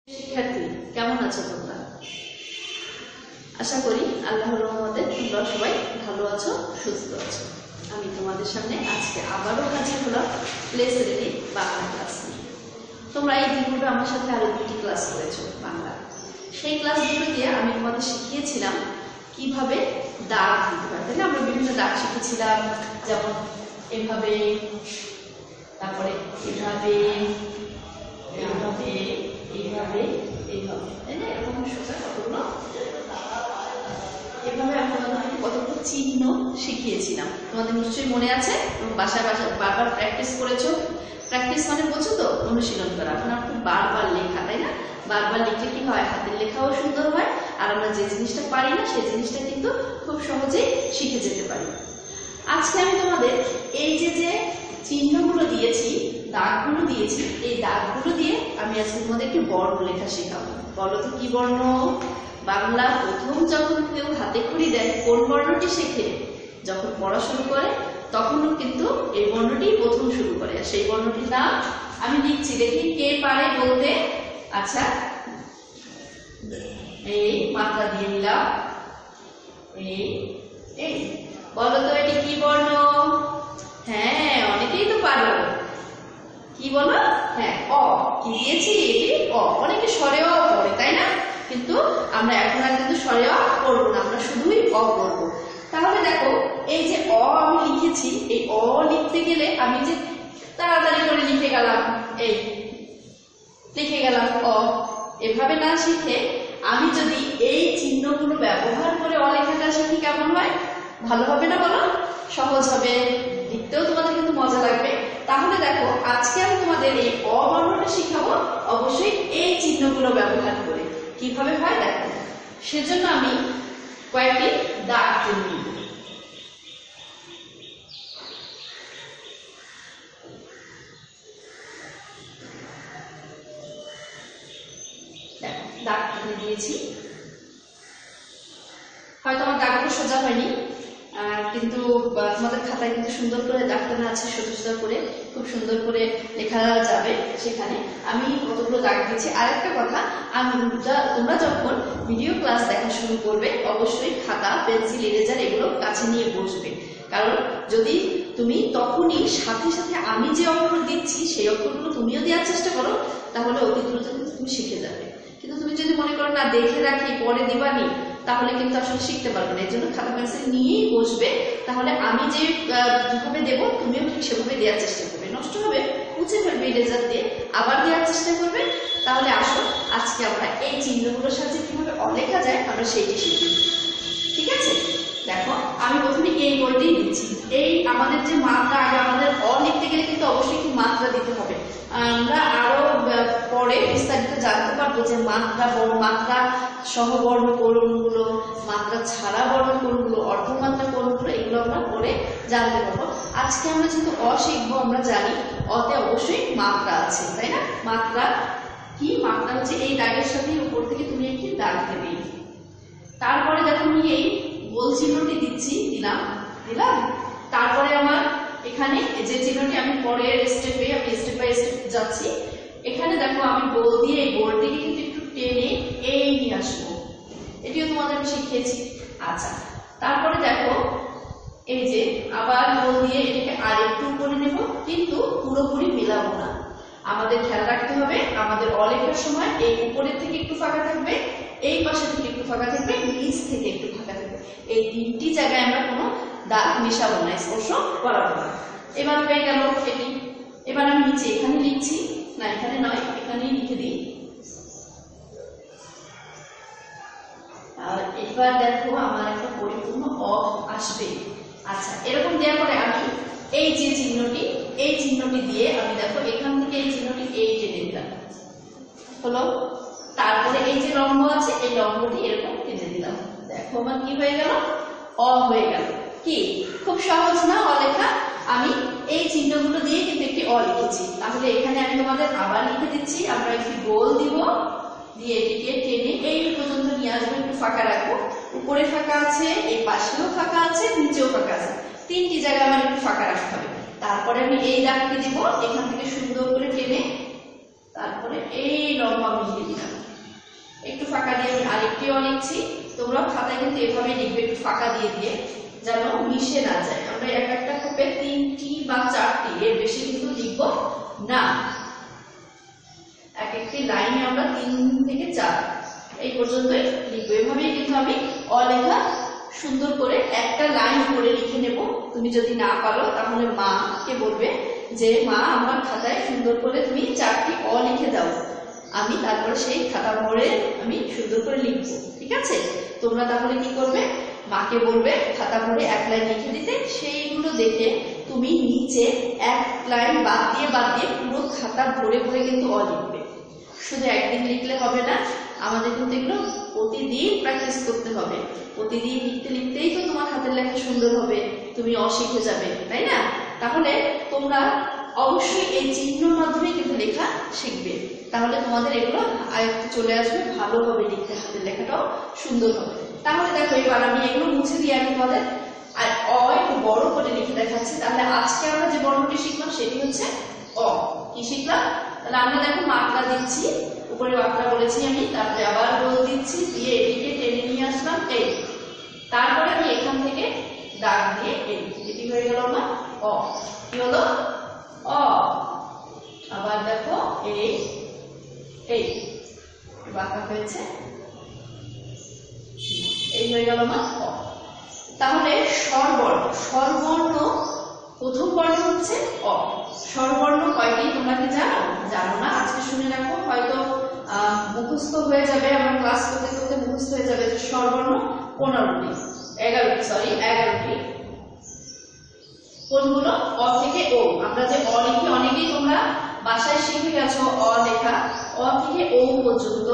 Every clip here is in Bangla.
শিক্ষার্থী কেমন আছো তোমরা? আশা করি আল্লাহর রহমতে তোমরা সবাই ভালো আছো, সুস্থ আছো। আমি তোমাদের সামনে আজকে আবারও হাজির হলাম প্লেস রেডি বাংলা ক্লাস নিয়ে। তোমরা এই দিনগুলো আমার সাথে আরো দুটি ক্লাস করেছো বাংলা। সেই ক্লাসগুলোতে আমি তোমাদের শিখিয়েছিলাম কিভাবে দাগ দিতে হয়, তাই না? আমরা বিভিন্ন দাগ শিখেছিলাম, যেমন এভাবে, তারপরে এভাবে এভাবে এইভাবে এইভাবে, তাই না? এরকম সোজা কতগুলো এভাবে আমি তোমাদের কতগুলো চিহ্ন শিখিয়েছিলাম, তোমাদের নিশ্চয়ই মনে আছে। এবং বাসায় বাসায় বারবার প্র্যাকটিস করেছো। প্র্যাকটিস মানে বোঝো তো, অনুশীলন করা। এখন আর বারবার লেখা, তাই না? বারবার লিখলে কি হয়, হাতের লেখাও সুন্দর হয়, আর আমরা যে জিনিসটা পারি না সেই জিনিসটা কিন্তু খুব সহজেই শিখে যেতে পারি। আজকে আমি তোমাদের এই যে চিহ্নগুলো দিয়েছি, দাগগুলো দিয়েছি, এই দাগগুলো দিয়ে আমি আজকে তোমাদেরকে বর্ণ লেখা শেখাবো। বলো তো কি বর্ণ? বাংলা প্রথম যখন কেউ হাতে খড়ি দেয় কোন বর্ণটি শেখে? যখন পড়া শুরু করে তখনও কিন্তু এই বর্ণটি প্রথম শুরু করে। আর সেই বর্ণটির নাম আমি লিখছি, দেখি কে পারে বলতে। আচ্ছা, এই মাত্রা দিয়ে নিলাম। এই বলো তো এটি কি বর্ণ? হ্যাঁ, অনেকেই তো পারো। কি বলো? হ্যাঁ, অ। কি দিয়েছি? এটি অ। অনেকে স্বরে অ পড়ে, তাই না? কিন্তু আমরা এখন আর কিন্তু স্বরে অ পড়বো না, আমরা শুধুই অ পড়বো। তাহলে দেখো, এই যে অ আমি লিখেছি, এই অ লিখতে গেলে আমি যে তাড়াতাড়ি করে লিখে গেলাম, এই লিখে গেলাম অ। এভাবে না শিখে আমি যদি এই চিহ্নগুলো ব্যবহার করে অ লেখাটা শিখি, কেমন হয়? ভালো হবে না বলো? সহজ হবে, লিখতেও তোমাদের কিন্তু মজা লাগবে। তাহলে দেখো, আজকে আমি তোমাদের এই অ বর্ণটা শিখাবো অবশ্যই এই চিহ্নগুলো ব্যবহার করে। কিভাবে হয় দেখো, সেজন্য আমি কয়েকটি দাগ টেনে নিব। দেখো, দাগ টেনে দিয়েছি। হয়তো আমার দাগগুলো সোজা হয়নি, কিন্তু তোমাদের খাতায় কিন্তু সুন্দর করে দাগ টানা আছে, সোজা সোজা করে খুব সুন্দর করে লেখা যাবে। সেখানে আমি কতগুলো দাগ দিয়েছি। আরেকটা কথা, তোমরা যখন ভিডিও ক্লাস দেখা শুরু করবে অবশ্যই খাতা, পেন্সিল, ইরেজার এগুলো কাছে নিয়ে বসবে। কারণ যদি তুমি তখনই সাথে সাথে আমি যে অক্ষর দিচ্ছি সেই অক্ষরগুলো তুমিও দেওয়ার চেষ্টা করো, তাহলে অতি দ্রুত কিন্তু তুমি শিখে যাবে। কিন্তু তুমি যদি মনে করো না দেখে রাখি পরে দিবানি, তাহলে কিন্তু আসলে শিখতে পারবে না। এর জন্য খাতা পেন্সিল নিয়েই বসবে। তাহলে আমি যেভাবে দেবো তুমিও ঠিক সেভাবে দেওয়ার চেষ্টা করবে। নষ্ট হবে, মুছে ফেলবে ইরেজার দিয়ে, আবার দেওয়ার চেষ্টা করবে। তাহলে আসো, আজকে আমরা এই চিহ্নগুলোর সাহায্যে কিভাবে অ লেখা যায় আমরা সেইটি শিখি। ঠিক আছে? দেখো, আমি প্রথমে এই বইটাই দিচ্ছি। এই আমাদের যে মাত্রা, আগে আমাদের অ লিখতে গেলে কিন্তু অবশ্যই একটু মাত্রা দিতে হবে। আমরা আরো পরে বিস্তারিত জানতে পারবো যে মাত্রা, মাত্রা সহ বর্ণ কোনগুলো, মাত্রা ছাড়া বর্ণ কোনগুলো, অর্ধমাত্রা কোনগুলো, এগুলো আমরা পরে জানতে পারবো। আজকে আমরা যেহেতু অ শিখবো, আমরা জানি অতে অবশ্যই মাত্রা আছে, তাই না? মাত্রা কি? মাত্রা হচ্ছে এই দাগের সাথে উপর থেকে তুমি একটি দাগ দেবে। তারপরে দেখো আমি এই গোল চিহ্নটি দিচ্ছি, দিলাম। তারপরে আমার এখানে যে চিহ্নটি আমি পরের স্টেপে, আমি স্টেপ বাই স্টেপ যাচ্ছি। এখানে দেখো আমি গোল দিয়ে এই গোলটিকে কিন্তু একটু টেনে এই নিয়ে আসবো। এটিও তোমাদের আমি শিখিয়েছি। আচ্ছা, তারপরে দেখো এই যে আবার গোল দিয়ে এটাকে আর একটু উপরে নেব, কিন্তু পুরোপুরি মেলাবো না। আমাদের খেয়াল রাখতে হবে আমাদের অ লেখার সময় এই উপরের থেকে একটু ফাঁকা থাকবে, এই পাশে থেকে একটু ফাঁকা থাকবে, নিচ থেকে একটু ফাঁকা থাকবে। এই তিনটি জায়গায় আমরা কোনো দাগ মেশাবো না, স্পর্শ করাবো না। এবার হয়ে গেল এটি। এবার আমি নিচে এখানে লিখছি, না এখানে নয়, এখানেই লিখে দিই। আর এবার দেখো আমার একটা পরিপূর্ণ অ আসবে। আচ্ছা, এরকম দেওয়ার পরে আমি এই যে চিহ্নটি, এই চিহ্নটি দিয়ে আমি দেখো এখান থেকে এই চিহ্নটি এই টেনে দিলাম, হলো। তারপরে এই যে লম্ব আছে, এই লম্বটি এরকম টেনে দিলাম। দেখো আমার কি হয়ে গেল? অ হয়ে গেল। কি খুব সহজ না অ লেখা? আমি এই চিহ্নগুলো দিয়ে কিন্তু একটি অ লিখেছি। তাহলে এখানে আমি তোমাদের আবার লিখে দিচ্ছি। আমরা একটি গোল দিব, দিয়ে এটিকে টেনে এই পর্যন্ত নিয়ে আসবো, একটু ফাঁকা রাখবো। উপরে ফাঁকা আছে, এই পাশেও ফাঁকা আছে, নিচেও ফাঁকা আছে, তিনটি জায়গা আমার একটু ফাঁকা রাখতে হবে। তারপরে আমি এই দাগটি দিব, এখান থেকে সুন্দর করে টেনে তারপরে এই লম্বা মিলিয়ে দিলাম। লিখছি, তোমরা খাতায় কিন্তু এভাবে লিখবে, একটু ফাঁকা দিয়ে দিয়ে, যেন মিশে না যায়। আমরা এক একটা খোপে 3টি বা 4টি, এর বেশি কিন্তু লিখবো না। এক একটি লাইনে আমরা 3 থেকে 4 এই পর্যন্তই লিখবো। এভাবেই কিন্তু আমি অলেখা সুন্দর করে একটা লাইন করে লিখে নেব। তুমি যদি না পারো তাহলে মাকে বলবে যে মা আমার খাতায় সুন্দর করে তুমি 4টি অ লিখে দাও, আমি তারপরে সেই খাতা ভরে আমি সুন্দর করে লিখবো। ঠিক আছে? তোমরা তাহলে কি করবে, মাকে বলবে খাতা ভরে এক লাইন লিখে দিতে, সেইগুলো দেখে তুমি নিচে এক লাইন বাদ দিয়ে পুরো খাতা ভরে ভরে কিন্তু অ লিখবে। শুধু একদিন লিখলে হবে না, আমাদের কিন্তু এগুলো প্রতিদিন প্র্যাকটিস করতে হবে। প্রতিদিন লিখতে লিখতেই তো তোমার হাতের লেখা সুন্দর হবে, তুমি অ শিখে যাবে, তাই না? তাহলে তোমরা অবশ্যই এই চিহ্নের মাধ্যমে কিন্তু লেখা শিখবে, তাহলে তোমাদের এগুলো আয়ত্তে চলে আসবে, ভালো হবে লিখতে, হাতের লেখাটাও সুন্দর হবে। তাহলে দেখো এবার আমি এগুলো মুছে দিয়ে আমি তোমাদের আর অ একটু বড় করে লিখে দেখাচ্ছি। তাহলে আজকে আমরা যে বর্ণটি শিখলাম সেটি হচ্ছে অ। কি শিখলাম? তাহলে আমরা দেখো মাত্রা দিচ্ছি, উপরে মাত্রা বলেছি আমি, তারপরে আবার বল দিচ্ছি, দিয়ে এটিকে টেনে নিয়ে আসলাম এই, তারপরে আমি এখান থেকে দাগ দিয়ে এই, এটি হয়ে গেল আমার অ। কি হলো? অ। আবার দেখো এই এই বাঁকা হয়েছে, এই হয়ে গেল আমার অ। তাহলে স্বরবর্ণ, স্বরবর্ণ প্রথম বর্ণ হচ্ছে অ। স্বরবর্ণ কয়টি তোমরা কি জানো? জানো না, আজকে শুনে রাখো, হয়তো মুখস্থ হয়ে যাবে, আমার ক্লাস করতে করতে মুখস্থ হয়ে যাবে যে স্বরবর্ণ 15টি, 11টি। কোনগুলো? অ থেকে ও। আমরা যে অ লিখি, অনেকেই তোমরা বাসায় শিখে গেছো অ লেখা। অ থেকে ও পর্যন্ত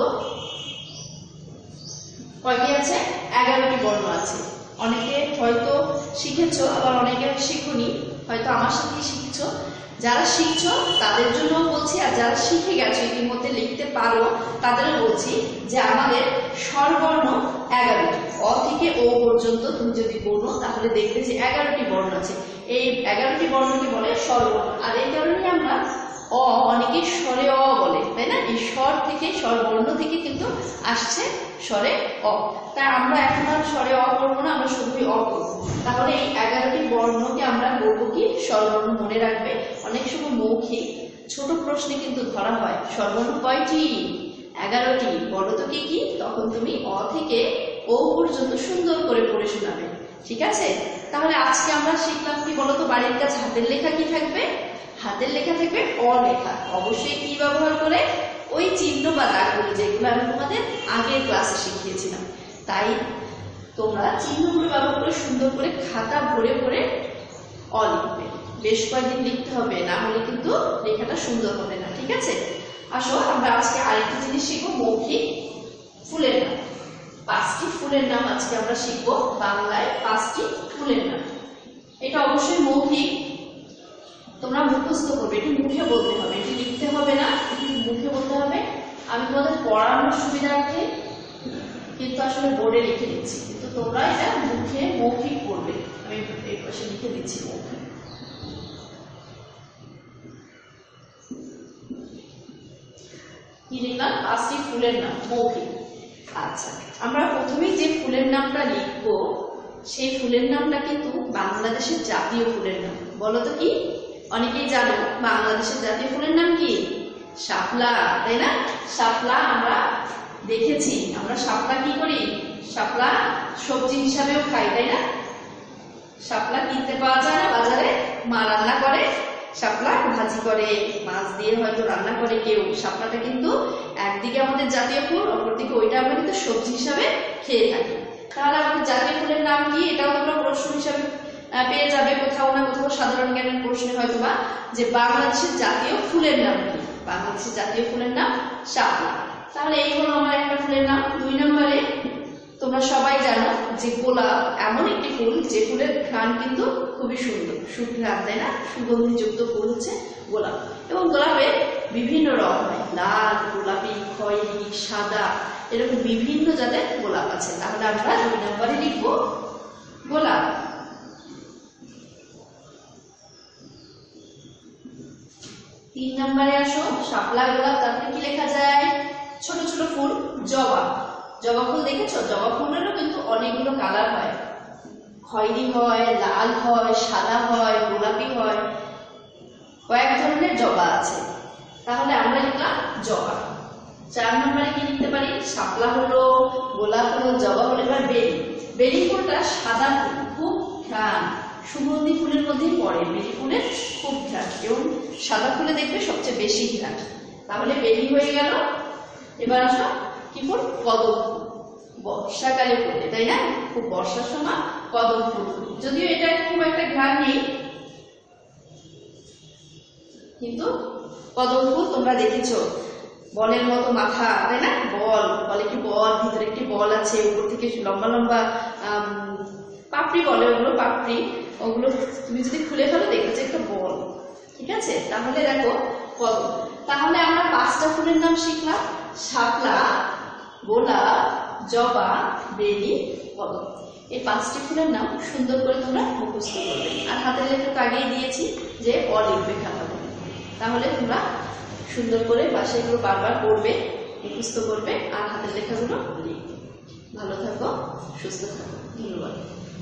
কয়টি আছে? 11টি বর্ণ আছে। অনেকে হয়তো শিখেছো, আবার অনেকে শিখুনি, হয়তো আমার সাথেই শিখছো। যারা শিখছো তাদের জন্য বলছি, আর যারা শিখে গেছো ইতিমধ্যে লিখতে পারো তাদেরও বলছি যে আমাদের স্বরবর্ণ 11টি। অ থেকে ও পর্যন্ত তুমি যদি পড়ো তাহলে দেখবে যে 11টি বর্ণ আছে। এই 11টি বর্ণকে বলে স্বরবর্ণ। আর এই কারণে আমরা অ অনেকে স্বরে অ বলে, তাই না? এই স্বর থেকে, স্বরবর্ণ থেকে কিন্তু আসছে স্বরে অ। তাই আমরা এখন আর স্বরে অ করবো না, আমরা শুধুই অ করবো। তাহলে এই 11টি বর্ণকে আমরা বলবো কি? স্বরবর্ণ। মনে রাখবে, অনেক সময় মৌখিক ছোট প্রশ্নে কিন্তু ধরা হয় স্বরবর্ণ কয়টি? 11টি। বলো তো কি কি? তখন তুমি অ থেকে ও পর্যন্ত সুন্দর করে পড়ে শোনাবে। ঠিক আছে? তাহলে আজকে আমরা শিখলাম কি বলতো? বাড়ির কাছে হাতের লেখা কি থাকবে? হাতের লেখা থাকবে অ লেখা। অবশ্যই কি ব্যবহার করে? ওই চিহ্ন বা দাগগুলো যেগুলো আমি তোমাদের আগের ক্লাসে শিখিয়েছিলাম। তাই তোমরা চিহ্নগুলো ব্যবহার করে সুন্দর করে খাতা ভরে ভরে অ লিখবে। বেশ কয়েকদিন লিখতে হবে, না হলে কিন্তু লেখাটা সুন্দর হবে না। ঠিক আছে? আসো আমরা আজকে আরেকটি জিনিস শিখবো, মৌখিক ফুলের নাম। 5টি ফুলের নাম আজকে আমরা শিখবো, বাংলায় 5টি ফুলের নাম। এটা অবশ্যই মৌখিক, তোমরা মুখস্থ করবে, এটি মুখে বলতে হবে, এটি লিখতে হবে না, এটি মুখে বলতে হবে। আমি তোমাদের পড়ানোর সুবিধার্থে কিন্তু আসলে বোর্ডে লিখে দিচ্ছি, কিন্তু তোমরা এটা মুখে মৌখিক পড়বে। আমি এই পাশে লিখে দিচ্ছি মৌখিক। কি লিখলাম? 5টি ফুলের নাম মৌখিক। আচ্ছা, আমরা প্রথমেই যে ফুলের নামটা লিখবো সেই ফুলের নামটা কিন্তু বাংলাদেশের জাতীয় ফুলের নাম। বলো তো কি? অনেকেই জানো বাংলাদেশের জাতীয় ফুলের নাম কি? শাপলা, তাই না? শাপলা আমরা দেখেছি, আমরা শাপলা কি করি? শাপলা সবজি হিসাবেও খাই, তাই না? শাপলা কিনতে পাওয়া যায় না বাজারে, মা রান্না করে, শাপলা ভাজি করে, মাছ দিয়ে হয়তো রান্না করে কেউ। শাপলাটা কিন্তু একদিকে আমাদের জাতীয় ফুল, অপরদিকে ওইটা আমরা কিন্তু সবজি হিসাবে খেয়ে থাকি। তাহলে আমাদের জাতীয় ফুলের নাম কি? এটাও তোমরা প্রশ্ন হিসাবে পেয়ে যাবে কোথাও না কোথাও, সাধারণ জ্ঞানের প্রশ্নে হয়তো বা, যে বাংলাদেশের জাতীয় ফুলের নাম কি? বাংলাদেশের জাতীয় ফুলের নাম শাপলা। তাহলে এই হলো আমার একটা ফুলের নাম। 2 নম্বরে তোমরা সবাই জানো যে গোলাপ এমন একটি ফুল যে ফুলের ঘ্রাণ কিন্তু খুবই সুন্দর, সুঘ্রাণ, তাই না? সুগন্ধিযুক্ত ফুল হচ্ছে গোলাপ। এবং গোলাপের বিভিন্ন রং হয়, লাল, গোলাপি, খয়েরি, সাদা, এরকম বিভিন্ন জাতের গোলাপ আছে। তাহলে আমরা 2 নম্বরে লিখবো গোলাপ। 3 নম্বরে আসো শাপলা, গোলাপ, তারপরে কি লেখা যায়? ছোট ছোট ফুল জবা। জবা ফুল দেখেছো? জবা ফুলেরও কিন্তু অনেকগুলো কালার হয়, খয়েরি হয়, লাল হয়, সাদা হয়, গোলাপি হয়, কয়েক ধরনের জবা আছে। তাহলে আমরা লিখলাম জবা। 4 নম্বরে কি লিখতে পারি? শাপলা হলো, গোলাপ হলো, জবা হলো। এবার বেলি। বেলি ফুলটা সাদা ফুল, খুব ঘ্রাণ, সুগন্ধি ফুলের মধ্যেই পড়ে। বেলি ফুলের খুব ঘ্রাণ এবং সাদা ফুলে দেখবে সবচেয়ে বেশি ঘ্রাণ। তাহলে বেলি হয়ে গেল। এবার আসো কি ফুল? কদম ফুল। বর্ষাকালে ফুলে, তাই না? খুব বর্ষার সময় কদম ফুল। যদিও এটা খুব একটা ঘ্রাণ নেই, কিন্তু কদম ফুল তোমরা দেখেছো, বলের মতো মাথা, তাই না? বলে কি বল, ভিতরে একটি বল আছে, উপর থেকে লম্বা লম্বা পাপড়ি বলে, ওগুলো পাপড়ি। ওগুলো তুমি যদি খুলে ফেলো দেখবে যে একটা বল। ঠিক আছে, তাহলে দেখো কদম। তাহলে আমরা 5টা ফুলের নাম শিখলাম: শাপলা, গোলাপ, জবা, বেলি, কদম। এই 5টি ফুলের নাম সুন্দর করে তোমরা মুখস্থ করবে। আর হাতের লেখা আগেই দিয়েছি যে অ লিখবে খাতা। তাহলে তোমরা সুন্দর করে বাসায় এগুলো বারবার পড়বে, মুখস্থ করবে আর হাতের লেখাগুলো লিখবে। ভালো থাকো, সুস্থ থাকো। ধন্যবাদ।